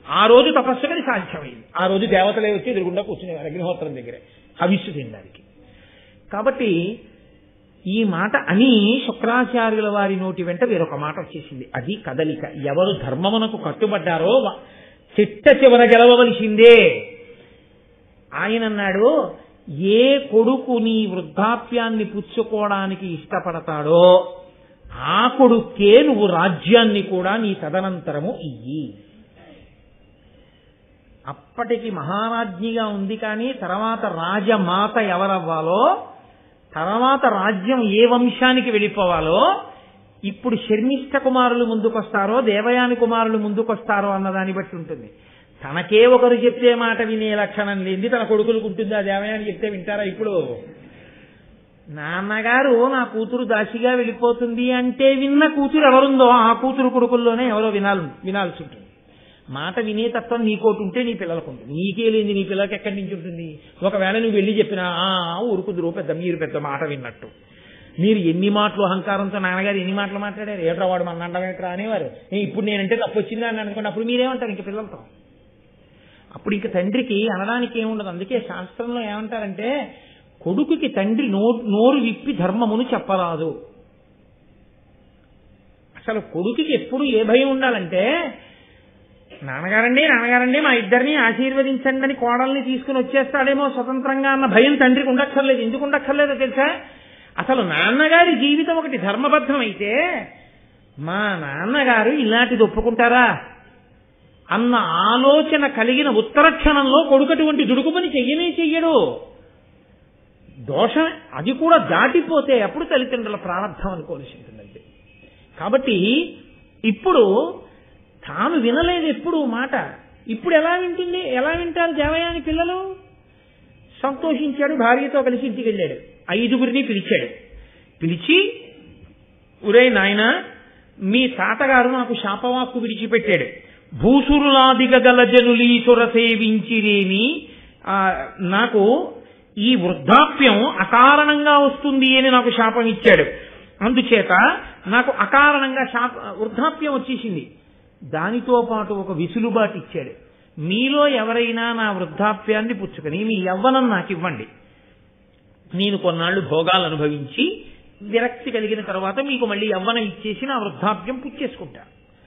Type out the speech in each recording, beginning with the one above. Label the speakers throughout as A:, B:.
A: ఆ రోజు తపస్సుకని సాధ్యమైంది. ఆ రోజు దేవతలే వచ్చి ఎదురుగుండా కూర్చునేవారు అగ్నిహోత్రం దగ్గరే హవిస్సు తినడానికి. కాబట్టి ఈ మాట అని శుక్రాచార్యుల వారి నోటి వెంట వేరొక మాట వచ్చేసింది. అది కదలిక. ఎవరు ధర్మమునకు కట్టుబడ్డారో చిట్ట చివర గెలవవలసిందే. ఆయన అన్నాడు, ఏ కొడుకు నీ వృద్ధాప్యాన్ని పుచ్చుకోవడానికి ఇష్టపడతాడో ఆ కొడుకే నువ్వు రాజ్యాన్ని కూడా నీ తదనంతరము ఇయ్యి. అప్పటికి మహారాజ్ఞిగా ఉంది, కానీ తర్వాత రాజమాత ఎవరవ్వాలో, తర్వాత రాజ్యం ఏ వంశానికి వెళ్ళిపోవాలో, ఇప్పుడు శర్మిష్ఠ కుమారులు ముందుకొస్తారో దేవయాని కుమారులు ముందుకొస్తారో అన్నదాన్ని బట్టి ఉంటుంది. తనకే ఒకరు చెప్తే మాట వినే లక్షణం లేనిది తన కొడుకులకు ఉంటుందా? దేవయాని చెప్తే వింటారా? ఇప్పుడు నాన్నగారు నా కూతురు దాసిగా వెళ్ళిపోతుంది అంటే విన్న కూతురు ఎవరుందో ఆ కూతురు కొడుకుల్లోనే ఎవరో వినాల్సి ఉంటుంది. మాట వినే తత్వం నీకోటి ఉంటే నీ పిల్లలకు ఉంటుంది. నీకే లేని నీ పిల్లలకి ఎక్కడి నుంచి ఉంటుంది? ఒకవేళ నువ్వు వెళ్ళి చెప్పినా ఊరుకుదురు పెద్ద మీరు పెద్ద మాట విన్నట్టు. మీరు ఎన్ని మాటలు అహంకారంతో నాన్నగారు ఎన్ని మాటలు మాట్లాడారు, ఏట్రా వాడు మన అండమేట్రా అనేవారు. ఇప్పుడు నేనంటే తప్పు వచ్చిందా అని అనుకోండి, అప్పుడు మీరేమంటారు ఇంక పిల్లలతో? అప్పుడు ఇంక తండ్రికి అనడానికి ఏముండదు. అందుకే శాస్త్రంలో ఏమంటారంటే, కొడుకుకి తండ్రి నోరు విప్పి ధర్మమును చెప్పరాదు. అసలు కొడుకుకి ఎప్పుడు ఏ భయం ఉండాలంటే, నాన్నగారండి మా ఇద్దరిని ఆశీర్వదించండి అని కోడల్ని తీసుకుని వచ్చేస్తాడేమో స్వతంత్రంగా అన్న భయం తండ్రికి ఉండక్కర్లేదు. ఎందుకు ఉండక్కర్లేదో తెలుసా? అసలు నాన్నగారి జీవితం ఒకటి ధర్మబద్ధం అయితే మా నాన్నగారు ఇలాంటిది ఒప్పుకుంటారా అన్న ఆలోచన కలిగిన ఉత్తర క్షణంలో కొడుకటువంటి దుడుకుమని చెయ్యడు. దోషం అది కూడా దాటిపోతే అప్పుడు తల్లిదండ్రుల ప్రారంభం అనుకోవాల్సి ఉంటుందండి. కాబట్టి ఇప్పుడు తాను వినలేదు ఎప్పుడు మాట, ఇప్పుడు ఎలా వింటారు దేవయాని పిల్లలు? సంతోషించాడు, భార్యతో కలిసి ఇంటికి వెళ్ళాడు, 5గురిని పిలిచాడు. పిలిచి, ఒరే నాయనా, మీ తాతగారు నాకు శాపవాక్కు విడిచిపెట్టాడు. భూసురులాదిగ గల జనులీసుర సేవించిరేమి, నాకు ఈ వృద్ధాప్యం అకారణంగా వస్తుంది అని నాకు శాపం ఇచ్చాడు. అందుచేత నాకు అకారణంగా వృద్ధాప్యం వచ్చేసింది. దానితో పాటు ఒక విసులుబాటు ఇచ్చాడు. మీలో ఎవరైనా నా వృద్ధాప్యాన్ని పుచ్చుకొని మీ యవ్వనం నాకు ఇవ్వండి, నేను కొన్నాళ్లు భోగాలు అనుభవించి విరక్తి కలిగిన తర్వాత మీకు మళ్ళీ యవ్వనం ఇచ్చేసి నా వృద్ధాప్యం పుచ్చేసుకుంటా.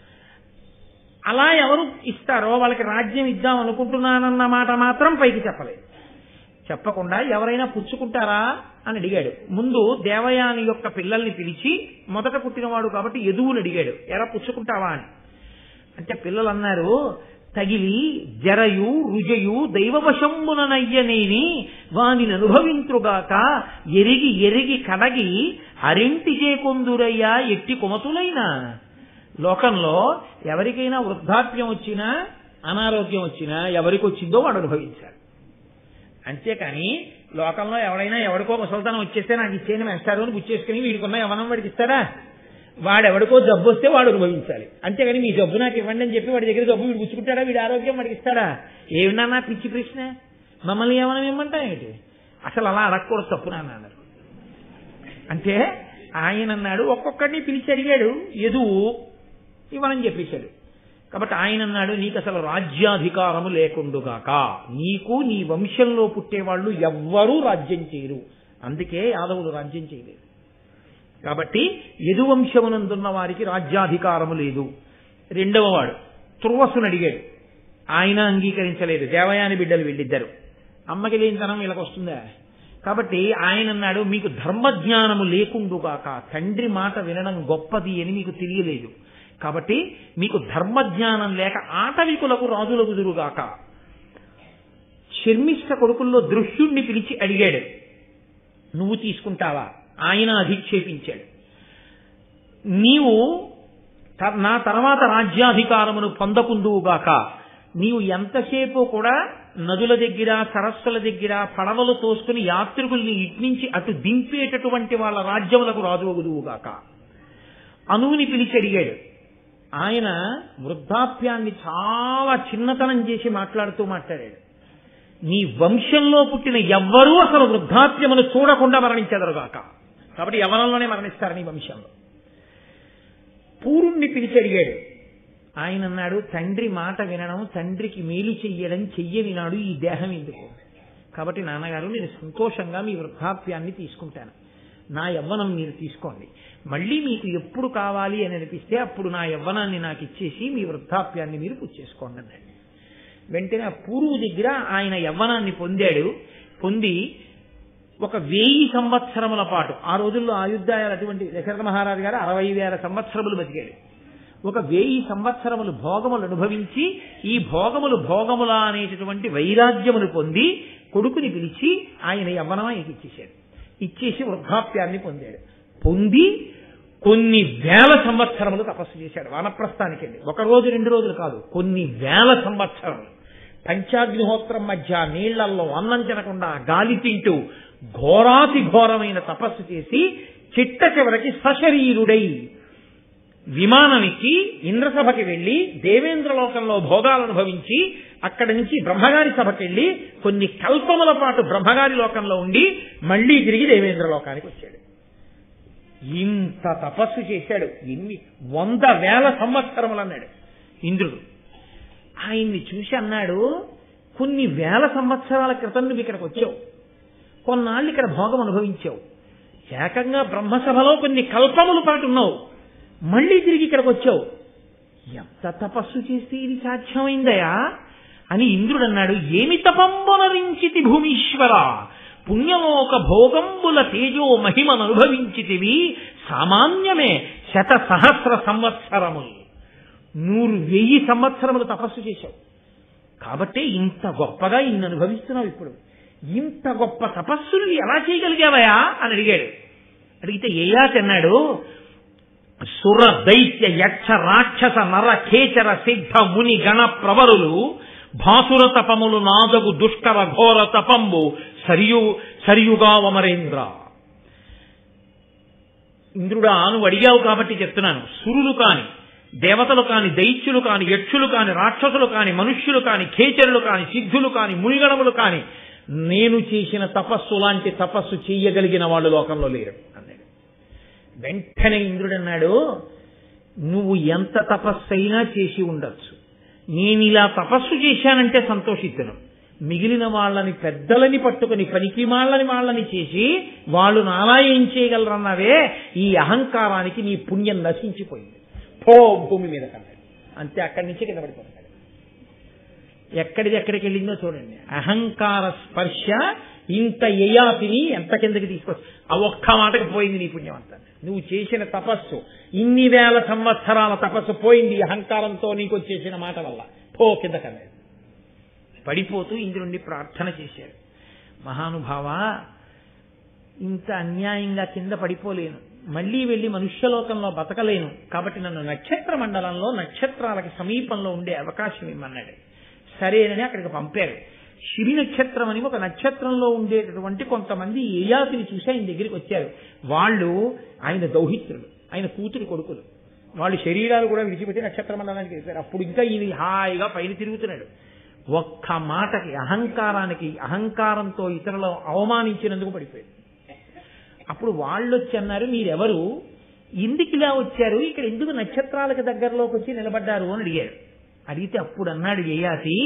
A: అలా ఎవరు ఇస్తారో వాళ్ళకి రాజ్యం ఇద్దాం అనుకుంటున్నానన్న మాట మాత్రం పైకి చెప్పలేదు. చెప్పకుండా ఎవరైనా పుచ్చుకుంటారా అని అడిగాడు. ముందు దేవయాని యొక్క పిల్లల్ని పిలిచి, మొదట పుట్టినవాడు కాబట్టి యదువుని అడిగాడు, ఎరా పుచ్చుకుంటావా అని. అంటే పిల్లలు అన్నారు, తగిలి జరయు రుజయు దైవవశంబుననయ్యనేని వాని అనుభవింతుగాక ఎరిగి ఎరిగి కడగి అరింటి చేకొందురయ్యా ఎట్టి కుమతులైనా. లోకంలో ఎవరికైనా వృద్ధాప్యం వచ్చినా అనారోగ్యం వచ్చినా ఎవరికి వచ్చిందో వాడు అనుభవించాలి. అంతేకాని లోకంలో ఎవరికో ముసల్తనం వచ్చేస్తే నాకు ఇచ్చేయని వేస్తారు అని గుచ్చేసుకుని వీడికున్న యవనం వాడికి ఇస్తారా? వాడెవడికో జబ్బు వస్తే వాడు అనుభవించాలి. అంతేగాని మీ జబ్బు నాకు ఇవ్వండి అని చెప్పి వాడి దగ్గర జబ్బు వీడు పుచ్చుకుంటాడా? వీడి ఆరోగ్యం వాడికి ఇస్తాడా? ఏమన్నా పిచ్చి ప్రశ్న, మమ్మల్ని ఏమన్నా ఇమ్మంటా ఏంటి? అసలు అలా అడగకూడదు, తప్పు నాన్న అన్నారు. అంటే ఆయన అన్నాడు, ఒక్కొక్కడిని పిలిచి అడిగాడు, యదువు ఇవ్వనని చెప్పేశాడు. కాబట్టి ఆయన అన్నాడు, నీకు అసలు రాజ్యాధికారము లేకుండుగాక, నీకు నీ వంశంలో పుట్టేవాళ్ళు ఎవ్వరూ రాజ్యం చేయరు. అందుకే యాదవులు రాజ్యం చేయలేదు. కాబట్టి యదువంశమునందున్న వారికి రాజ్యాధికారము లేదు. రెండవ వాడు తుర్వసుని అడిగాడు, ఆయన అంగీకరించలేదు. దేవయాని బిడ్డలు వీళ్ళిద్దరు, అమ్మకి లేనితనం వీళ్ళకి వస్తుందా? కాబట్టి ఆయన అన్నాడు, మీకు ధర్మజ్ఞానము లేకుండుగాక, తండ్రి మాట వినడం గొప్పది అని మీకు తెలియలేదు. కాబట్టి మీకు ధర్మజ్ఞానం లేక ఆటవికులకు రాజులగుదురుగాక. శర్మిష్ఠ కొడుకుల్లో దృశ్యుణ్ణి పిలిచి అడిగాడు, నువ్వు తీసుకుంటావా? ఆయన అధిక్షేపించాడు, నీవు నా తర్వాత రాజ్యాధికారమును పొందకుందువుగాక. నీవు ఎంతసేపు కూడా నదుల దగ్గర సరస్సుల దగ్గర పడవలు తోసుకుని యాత్రికుల్ని ఇట్నుంచి అటు దింపేటటువంటి వాళ్ళ రాజ్యములకు రాజువగుదువుగాక. అనువుని పిలిచి అడిగాడు. ఆయన వృద్ధాప్యాన్ని చాలా చిన్నతనం చేసి మాట్లాడాడు. నీ వంశంలో పుట్టిన ఎవ్వరూ అసలు వృద్ధాప్యమును చూడకుండా మరణించెదరుగాక. కాబట్టి యవ్వనంలోనే మరణిస్తారు నీ వంశంలో. పూరుణ్ణి పిలిచి అడిగాడు. ఆయన అన్నాడు, తండ్రి మాట వినడం, తండ్రికి మేలు చెయ్యడం చెయ్యనినాడు ఈ దేహం ఎందుకు? కాబట్టి నాన్నగారు నేను సంతోషంగా మీ వృద్ధాప్యాన్ని తీసుకుంటాను, నా యవ్వనం మీరు తీసుకోండి, మళ్ళీ మీకు ఎప్పుడు కావాలి అని అనిపిస్తే అప్పుడు నా యవ్వనాన్ని నాకు ఇచ్చేసి మీ వృద్ధాప్యాన్ని మీరు పుచ్చేసుకోండి అన్నాడు. వెంటనే పూర్వు దగ్గర ఆయన యవ్వనాన్ని పొందాడు. పొంది ఒక 1000 సంవత్సరముల పాటు, ఆ రోజుల్లో ఆయుద్ధాయాలు అటువంటి, దశరథ మహారాజు గారు 60,000 సంవత్సరములు బతికాడు. ఒక 1000 సంవత్సరములు భోగములు అనుభవించి ఈ భోగములా అనేటటువంటి వైరాగ్యములు పొంది కొడుకుని పిలిచి ఆయన యవ్వనం ఆయనకి ఇచ్చేశాడు. ఇచ్చేసి వృద్ధాప్యాన్ని పొందాడు. పొంది కొన్ని 1000 సంవత్సరములు తపస్సు చేశాడు వానప్రస్థానికి వెళ్ళి. 1 రోజు 2 రోజులు కాదు, కొన్ని 1000 సంవత్సరములు పంచాగ్నిహోత్రం మధ్య నీళ్లల్లో అన్నం తినకుండా గాలి తింటూ ఘోరాతి ఘోరమైన తపస్సు చేసి చిట్ట చివరికి సశరీరుడై విమానమిచ్చి ఇంద్రసభకి వెళ్లి దేవేంద్రలోకంలో భోగాలు అనుభవించి అక్కడి నుంచి బ్రహ్మగారి సభకి వెళ్లి కొన్ని కల్పముల పాటు బ్రహ్మగారి లోకంలో ఉండి మళ్లీ తిరిగి దేవేంద్రలోకానికి వచ్చాడు. ఇంత తపస్సు చేశాడు. ఎన్ని 100,000 సంవత్సరములు అన్నాడు ఇంద్రుడు. ఆయన్ని చూసి అన్నాడు, కొన్ని 1000 సంవత్సరాల క్రితం నువ్వు ఇక్కడికి వచ్చావు, కొన్నాళ్ళు ఇక్కడ భోగం అనుభవించావు, ఏకంగా బ్రహ్మసభలో కొన్ని కల్పముల పాటు ఉన్నావు, మళ్లీ తిరిగి ఇక్కడికి వచ్చావు, ఎంత తపస్సు చేస్తే ఇది సాధ్యమైందయా అని ఇంద్రుడు అన్నాడు. ఏమి తపంబునరించితి భూమీశ్వర, పుణ్యలోక భోగంబుల తేజో మహిమను అనుభవించితివి, సామాన్యమే 100,000 సంవత్సరములు, 100,000 సంవత్సరములు తపస్సు చేశావు, కాబట్టి ఇంత గొప్పగా ఇన్ని అనుభవిస్తున్నావు. ఇప్పుడు ఇంత గొప్ప తపస్సును ఎలా చేయగలిగావయా అని అడిగాడు. అడిగితే ఏయాతి అన్నాడు, సుర దైత్య యక్ష రాక్షస నర ఖేచర సిద్ధ ముని గణ ప్రవరులు భాసుర తపములు నాదగు దుష్కర ఘోర తపంబు సరియుగా వమరేంద్ర. ఇంద్రుడా, నువ్వు అడిగావు కాబట్టి చెప్తున్నాను. సురులు కాని, దేవతలు కాని, దైత్యులు కాని, యక్షులు కాని, రాక్షసులు కాని, మనుష్యులు కాని, ఖేచరులు కాని, సిద్ధులు కాని, మునిగణములు కాని నేను చేసిన తపస్సు లాంటి తపస్సు చెయ్యగలిగిన వాళ్ళు లోకంలో లేరు అన్నాడు. వెంటనే ఇంద్రుడు అన్నాడు, నువ్వు ఎంత తపస్సైనా చేసి ఉండొచ్చు, నేను ఇలా తపస్సు చేశానంటే సంతోషిద్దును, మిగిలిన వాళ్ళని పెద్దలని పట్టుకుని పనికి వాళ్ళని చేసి వాళ్ళు నాలా ఏం చేయగలరన్నావే, ఈ అహంకారానికి నీ పుణ్యం నశించిపోయింది, పో భూమి మీద కన్నాడు. అంతే, అక్కడి నుంచి కింద పడిపోతాడు. ఎక్కడిది ఎక్కడికి వెళ్ళిందో చూడండి. అహంకార స్పర్శ ఇంత యయాతిని ఎంత కిందకి తీసుకొచ్చి ఆ ఒక్క మాటకు పోయింది నీ పుణ్యం అంతా. నువ్వు చేసిన తపస్సు, ఇన్ని 1000 సంవత్సరాల తపస్సు పోయింది అహంకారంతో నీకు వచ్చేసిన మాట వల్ల, పో కింద కన్నాడు. పడిపోతూ ఇంద్రుణ్ణి ప్రార్థన చేశాడు. మహానుభావ, ఇంత అన్యాయంగా కింద పడిపోలేను, మళ్లీ వెళ్లి మనుష్యలోకంలో బతకలేను, కాబట్టి నన్ను నక్షత్ర మండలంలో నక్షత్రాలకి సమీపంలో ఉండే అవకాశం ఇమ్మన్నాడు. సరేనని అక్కడికి పంపారు. శిరి నక్షత్రం అని ఒక నక్షత్రంలో ఉండేటటువంటి కొంతమంది యయాతిని చూసి ఆయన దగ్గరికి వచ్చారు. వాళ్ళు ఆయన దౌహిత్రులు, ఆయన కూతురి కొడుకులు. వాళ్ళు శరీరాలు కూడా విడిచిపెట్టి నక్షత్ర మండలానికి వెళ్ళారు. అప్పుడు ఇంకా ఈయన హాయిగా పైన తిరుగుతున్నాడు. ఒక్క మాటకి అహంకారానికి, అహంకారంతో ఇతరులు అవమానించినందుకు పడిపోయాడు. అప్పుడు వాళ్ళు వచ్చి అన్నారు, మీరెవరు, ఎందుకు ఇలా వచ్చారు, ఇక్కడ ఎందుకు నక్షత్రాలకు దగ్గరలోకి వచ్చి నిలబడ్డారు అని అడిగారు. అడిగితే అప్పుడు అన్నాడు యయాతి,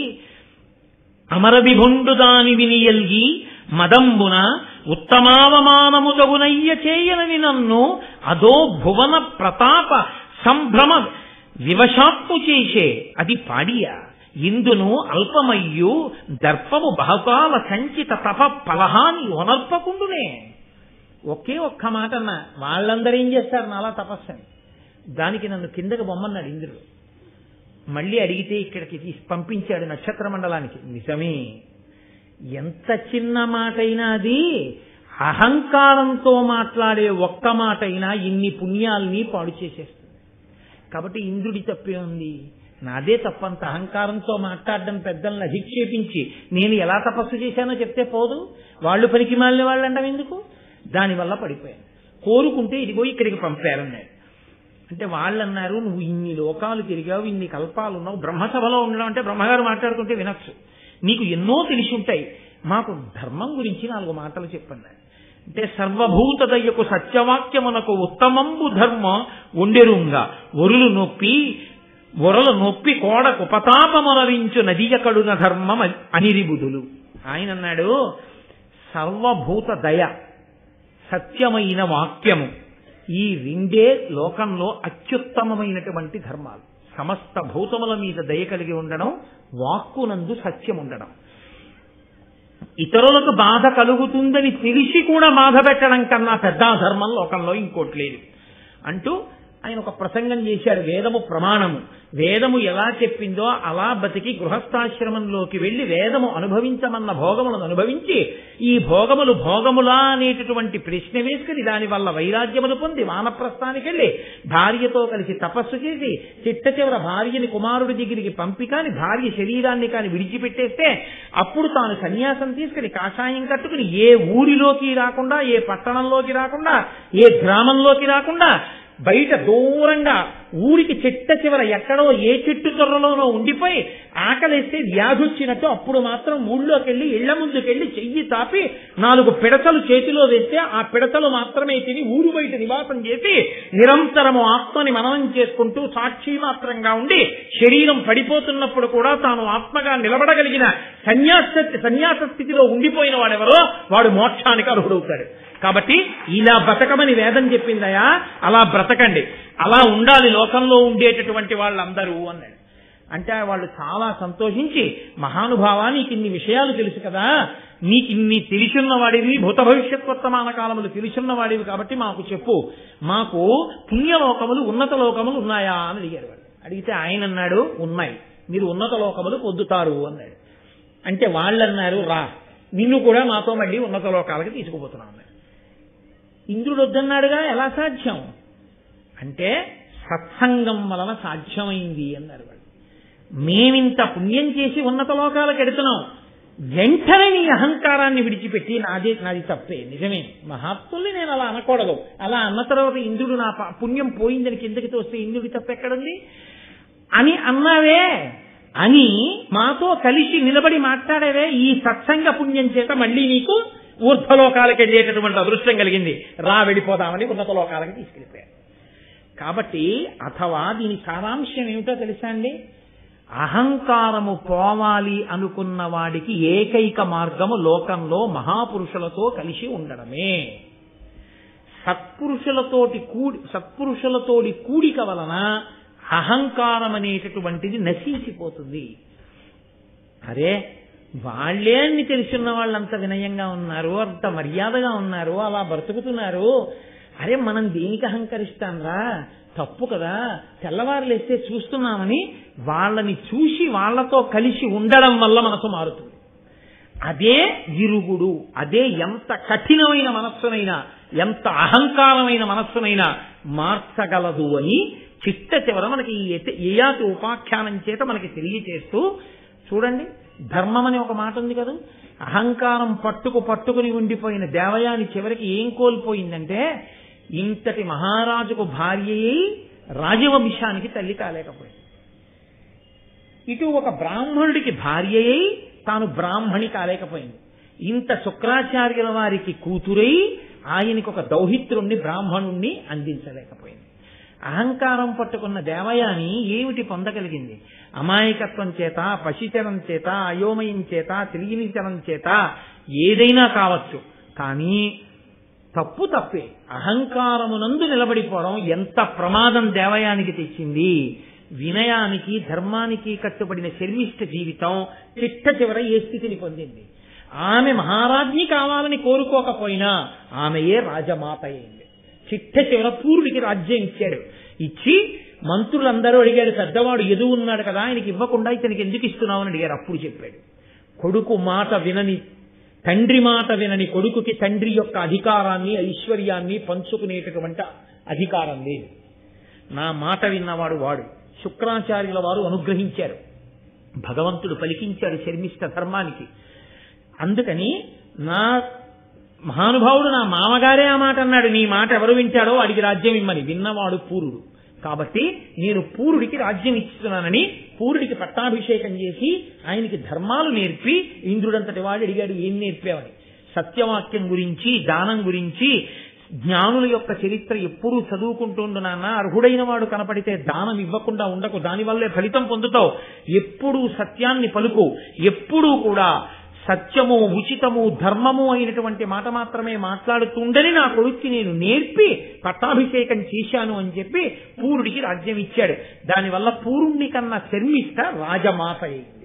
A: అమరవిభుండు దాని వినియల్గి మదంబున ఉత్తమావమానము జగునయ్య చేయనని నన్ను అదో భువన ప్రతాప సంభ్రమ వివశాత్ము చేసే అది పాడియా ఇందును అల్పమయ్యు దర్పము బహుకాల సంచిత తప ఫలహాని ఒనర్పకుండునే. ఒకే ఒక్క మాట అన్నా, వాళ్ళందరూ ఏం చేస్తారు నాలా తపస్సని. దానికి నన్ను కిందకు బొమ్మన్నాడు ఇంద్రుడు. మళ్ళీ అడిగితే ఇక్కడికి తీసి పంపించాడు నక్షత్ర మండలానికి. నిజమే, ఎంత చిన్న మాటైనా అది అహంకారంతో మాట్లాడే ఒక్క మాటైనా ఇన్ని పుణ్యాల్ని పాడు చేసేస్తుంది. కాబట్టి ఇంద్రుడి తప్పే ఉంది, నాదే తప్పంత. అహంకారంతో మాట్లాడడం పెద్దల్ని అధిక్షేపించి నేను ఎలా తపస్సు చేశానో చెప్తే పోదు, వాళ్ళు పనికి మాలిన వాళ్ళు అంటాం ఎందుకు? దానివల్ల పడిపోయాను. కోరుకుంటే ఇదిగో ఇక్కడికి పంపారన్నాడు. అంటే వాళ్ళు అన్నారు, నువ్వు ఇన్ని లోకాలు తిరిగావు, ఇన్ని కల్పాలు ఉన్నావు, బ్రహ్మసభలో ఉండడం అంటే బ్రహ్మగారు మాట్లాడుకుంటే వినొచ్చు, నీకు ఎన్నో తెలిసి ఉంటాయి, మాకు ధర్మం గురించి 4 మాటలు చెప్పన్నాడు. అంటే సర్వభూత దయ్యకు సత్యవాక్యమునకు ఉత్తమంబు ధర్మ ఉండెరుంగా ఒరులు నొప్పి ఒరలు నొప్పి కోడకు పతాపమొనరించు నదియ కడున ధర్మం అనిరిబుధులు. ఆయన అన్నాడు, సర్వభూత దయ, సత్యమైన వాక్యము, ఈ రెండే లోకంలో అత్యుత్తమమైనటువంటి ధర్మాలు. సమస్త భూతముల మీద దయ కలిగి ఉండడం, వాక్కునందు సత్యం ఉండడం. ఇతరులకు బాధ కలుగుతుందని తెలిసి కూడా బాధ పెట్టడం కన్నా పెద్ద ధర్మం లోకంలో ఇంకోటి లేదు అంటూ ఆయన ఒక ప్రసంగం చేశారు. వేదము ప్రమాణము, వేదము ఎలా చెప్పిందో అలా బతికి గృహస్థాశ్రమంలోకి వెళ్లి వేదము అనుభవించమన్న భోగములను అనుభవించి, ఈ భోగములు భోగములా అనేటటువంటి ప్రశ్న వేసుకుని దానివల్ల వైరాగ్యములు పొంది వానప్రస్థానికి వెళ్లి భార్యతో కలిసి తపస్సు చేసి చిట్ట చివర భార్యని కుమారుడి దగ్గరికి పంపి కాని భార్య శరీరాన్ని కాని విడిచిపెట్టేస్తే అప్పుడు తాను సన్యాసం తీసుకుని కాషాయం కట్టుకుని ఏ ఊరిలోకి రాకుండా, ఏ పట్టణంలోకి రాకుండా, ఏ గ్రామంలోకి రాకుండా బయట దూరంగా ఊరికి చెట్ట చివర ఎక్కడో ఏ చెట్టు తొర్రలోనో ఉండిపోయి ఆకలేస్తే వ్యాధి వచ్చినట్టు అప్పుడు మాత్రం ఊళ్ళోకి వెళ్ళి ఇళ్ల ముందుకెళ్లి చెయ్యి తాపి 4 పిడతలు చేతిలో వేస్తే ఆ పిడతలు మాత్రమే తిని ఊరు బయట నివాసం చేసి నిరంతరము ఆత్మని మననం చేసుకుంటూ సాక్షి మాత్రంగా ఉండి శరీరం పడిపోతున్నప్పుడు కూడా తాను ఆత్మగా నిలబడగలిగిన సన్యాస స్థితిలో ఉండిపోయిన వాడెవరో వాడు మోక్షానికి అర్హుడవుతాడు. కాబట్టి ఇలా బ్రతకమని వేదం చెప్పిందయా, అలా బ్రతకండి, అలా ఉండాలి లోకంలో ఉండేటటువంటి వాళ్ళందరూ అన్నాడు. అంటే వాళ్ళు చాలా సంతోషించి, మహానుభావా నీకు ఇన్ని విషయాలు తెలుసు కదా, నీకు ఇన్ని తెలిసున్నవాడివి, భూత భవిష్యత్ వర్తమాన కాలములు తెలుసున్నవాడివి కాబట్టి మాకు చెప్పు, మాకు పుణ్యలోకములు ఉన్నత లోకములు ఉన్నాయా అని అడిగారు వాళ్ళు. అడిగితే ఆయన అన్నాడు, ఉన్నాయి, మీరు ఉన్నత లోకములు పొందుతారు అన్నాడు. అంటే వాళ్ళన్నారు, రా నిన్ను కూడా మాతో మళ్ళీ ఉన్నత లోకాలకి తీసుకుపోతున్నాం అన్నాడు. ఇంద్రుడు వద్దన్నాడుగా, ఎలా సాధ్యం అంటే సత్సంగం వలన సాధ్యమైంది అన్నారు వాళ్ళు. మేమింత పుణ్యం చేసి ఉన్నత లోకాలకు ఎడుతున్నాం, వెంటనే నీ అహంకారాన్ని విడిచిపెట్టి నాది తప్పే, నిజమే, మహాత్ముల్ని నేను అలా అనకూడదు, అలా అన్న తర్వాత ఇంద్రుడు నా పుణ్యం పోయిందని కిందకి తోస్తే ఇంద్రుడి తప్పెక్కడుంది అని అన్నావే అని మాతో కలిసి నిలబడి మాట్లాడేవే, ఈ సత్సంగ పుణ్యం చేత మళ్ళీ నీకు ఊర్ధ్వలోకాలకు వెళ్ళేటటువంటి అదృష్టం కలిగింది, రా వెళ్ళిపోదామని ఉన్నత లోకాలకి తీసుకెళ్ళిపోయారు. కాబట్టి అథవా దీని సారాంశం ఏమిటో తెలుసా అండి, అహంకారము పోవాలి అనుకున్న వాడికి ఏకైక మార్గము లోకంలో మహాపురుషులతో కలిసి ఉండడమే. సత్పురుషులతోటి కూడిక వలన అహంకారం అనేటటువంటిది నశించిపోతుంది. అరే వాళ్లే అన్ని తెలుసున్న వాళ్ళంత వినయంగా ఉన్నారు, అంత మర్యాదగా ఉన్నారు, అలా బ్రతుకుతున్నారు, అరే మనం దేనికి అహంకరిస్తాంరా, తప్పు కదా, తెల్లవారులేస్తే చూస్తున్నామని వాళ్ళని చూసి వాళ్లతో కలిసి ఉండడం వల్ల మనసు మారుతుంది. అదే విరుగుడు, అదే ఎంత కఠినమైన మనస్సునైనా, ఎంత అహంకారమైన మనస్సునైనా మార్చగలదు అని చిట్ట చివర మనకి యయాతి ఉపాఖ్యానం చేత మనకి తెలియచేస్తూ, చూడండి ధర్మం అని ఒక మాట ఉంది కదా, అహంకారం పట్టుకుని ఉండిపోయిన దేవయాని చివరికి ఏం కోల్పోయిందంటే, ఇంతటి మహారాజుకు భార్య అయి రాజవంశానికి తల్లి కాలేకపోయింది. ఇటు ఒక బ్రాహ్మణుడికి భార్య అయి తాను బ్రాహ్మణి కాలేకపోయింది. ఇంత శుక్రాచార్యుల వారికి కూతురై ఆయనకి ఒక దౌహిత్రుణ్ణి బ్రాహ్మణుణ్ణి అందించలేకపోయింది. అహంకారం పట్టుకున్న దేవయాని ఏమిటి పొందగలిగింది? అమాయకత్వం చేత, పశుచరం చేత, అయోమయం చేత, తెలియనితనం చేత ఏదైనా కావచ్చు, కానీ తప్పు తప్పే. అహంకారమునందు నిలబడిపోవడం ఎంత ప్రమాదం దేవయానికి తెచ్చింది. వినయానికి ధర్మానికి కట్టుబడిన శర్మిష్ఠ జీవితం చిట్ట చివర ఏ స్థితిని పొందింది. ఆమె మహారాజ్ఞి కావాలని కోరుకోకపోయినా ఆమెయే రాజమాత అయింది. చిట్ట చివర పూర్వుడికి రాజ్యం ఇచ్చాడు. ఇచ్చి మంత్రులందరూ అడిగాడు, పెద్దవాడు ఎదు ఉన్నాడు కదా, ఆయనకి ఇవ్వకుండా ఇతనికి ఎందుకు ఇస్తున్నావు అని అడిగారు. అప్పుడు చెప్పాడు, కొడుకు మాట వినని, తండ్రి మాట వినని కొడుకుకి తండ్రి యొక్క అధికారాన్ని ఐశ్వర్యాన్ని పంచుకునేటటువంటి అధికారం లేదు. నా మాట విన్నవాడు వాడు. శుక్రాచార్యుల వారు అనుగ్రహించారు, భగవంతుడు పలికించాడు శర్మిష్ఠ ధర్మానికి. అందుకని నా మహానుభావుడు నా మామగారే ఆ మాట అన్నాడు, నీ మాట ఎవరు వింటాడో వాడికి రాజ్యం ఇమ్మని. విన్నవాడు పూరుడు. కాబట్టి నేను పూరుడికి రాజ్యం ఇస్తున్నానని పూరుడికి పట్టాభిషేకం చేసి ఆయనకి ధర్మాలు నేర్పి, ఇంద్రుడంతటి వాడు అడిగాడు, ఏం నేర్పావని. సత్యవాక్యం గురించి, దానం గురించి, జ్ఞానుల యొక్క చరిత్ర ఎప్పుడూ చదువుకుంటుండు నాన్న. అర్హుడైన వాడు కనపడితే దానం ఇవ్వకుండా ఉండకు, దానివల్లే ఫలితం పొందుతావు. ఎప్పుడూ సత్యాన్ని పలుకు, ఎప్పుడూ కూడా సత్యము, ఉచితము, ధర్మము అయినటువంటి మాట మాత్రమే మాట్లాడుతుండని నా కొడుక్కి నేను నేర్పి పట్టాభిషేకం చేశాను అని చెప్పి పూరుడికి రాజ్యం ఇచ్చాడు. దానివల్ల పూరుణ్ణి కన్నా శర్మిష్ట రాజమాత అయింది.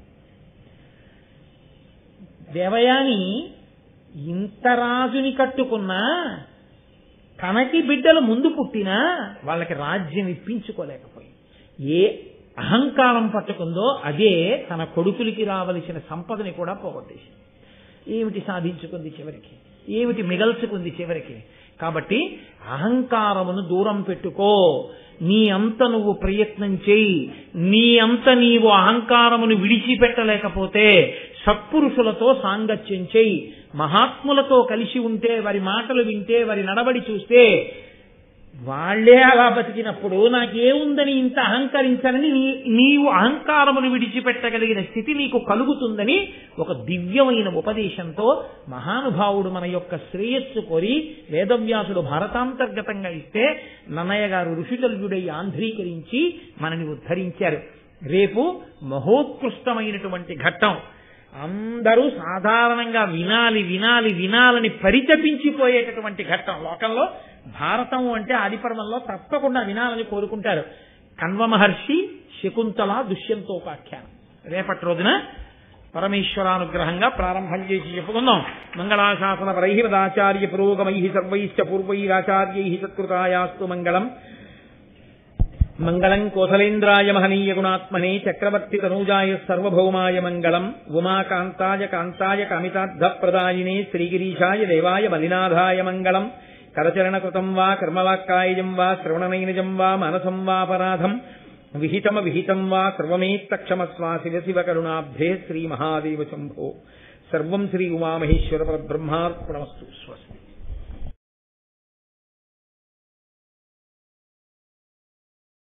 A: దేవయాని ఇంత రాజుని కట్టుకున్నా తనకి బిడ్డలు ముందు పుట్టినా వాళ్ళకి రాజ్యం ఇప్పించుకోలేకపోయింది. ఏ అహంకారం పట్టుకుందో అదే తన కొడుకులకి రావలసిన సంపదని కూడా పోగొట్టేసింది. ఏమిటి సాధించుకుంది చివరికి, ఏమిటి మిగల్చుకుంది చివరికి? కాబట్టి అహంకారమును దూరం పెట్టుకో. నీ అంత నువ్వు ప్రయత్నం చేయి. నీ అంత నీవు అహంకారమును విడిచిపెట్టలేకపోతే సత్పురుషులతో సాంగత్యం చేయి. మహాత్ములతో కలిసి ఉంటే, వారి మాటలు వింటే, వారి నడవడి చూస్తే, వాళ్లే అలా బతికినప్పుడు నాకేముందని ఇంత అహంకరించాలని నీవు అహంకారమును విడిచిపెట్టగలిగిన స్థితి నీకు కలుగుతుందని ఒక దివ్యమైన ఉపదేశంతో మహానుభావుడు మన యొక్క శ్రేయస్సు కోరి వేదవ్యాసుడు భారతాంతర్గతంగా ఇస్తే నన్నయ్య గారు ఋషితల్యుడై ఆంధ్రీకరించి మనని ఉద్ధరించారు. రేపు మహోత్కృష్టమైనటువంటి ఘట్టం. అందరూ సాధారణంగా వినాలి వినాలి వినాలని పరితపించిపోయేటటువంటి ఘట్టం. లోకంలో భారతం అంటే ఆదిపర్వంలో తప్పకుండా వినాలని కోరుకుంటారు. కణ్వ మహర్షి శకుంతల దుష్యంతోపాఖ్యానం రేపటి రోజున పరమేశ్వరానుగ్రహంగా ప్రారంభం చేసి చెప్పుకుందాం. మంగళాశాసన పరై మదాచార్య పురోగమై సర్వైశ్చ పూర్వైరాచార్యై సత్కృతాయాస్తు మంగళం. మంగళం కోసలేంద్రాయ మహనీయ గుణాత్మనే చక్రవర్తి తనూజాయ సర్వభౌమాయ మంగళం. ఉమాకాంతాయ కాంతాయ కామితార్థప్రదాయినే శ్రీగిరీశాయ దేవాయ మలినాథాయ మంగళం. కరచరణకృతం వా కర్మవాక్కాయజం వా శ్రవణనైనజం వా మనసం వాపరాధం విహితం వా సర్వమేత్తక్షమస్వా శివ శివ కరుణాబ్ధే శ్రీ మహాదేవ శంభో. సర్వం శ్రీ ఉమామహేశ్వర పరబ్రహ్మార్పణమస్తు. స్వస్తి.